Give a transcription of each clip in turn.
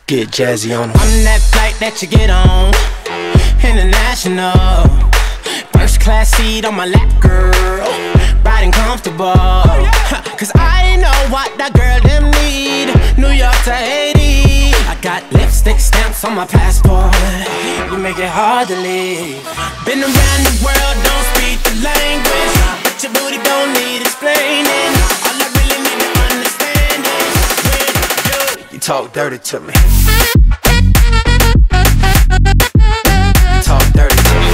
Get jazzy on 'em. I'm that flight that you get on, international. First class seat on my lap, girl, riding comfortable. Cause I know what that girl them need. New York to Haiti, I got lipstick stamps on my passport. You make it hard to leave. Been around the world, don't speak the language, but your booty don't need explaining. All I really need to understand is when You talk dirty to me. talk dirty to me.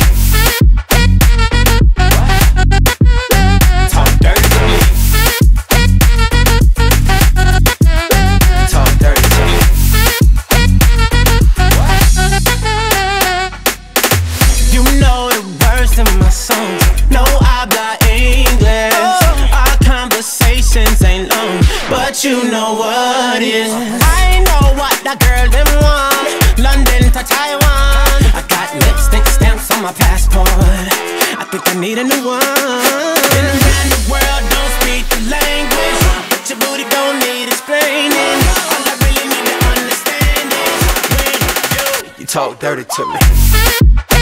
Talk dirty to me. Talk dirty to me. You know the words in my songs. No habla English. Our conversations ain't long, but you know what is. I know what that girl them want. London to Taiwan. I got lipstick stamps on my passport. I think I need a new one. Been around the world, don't speak the language, but your booty don't need explaining. All I really need to understand is when You talk dirty to me.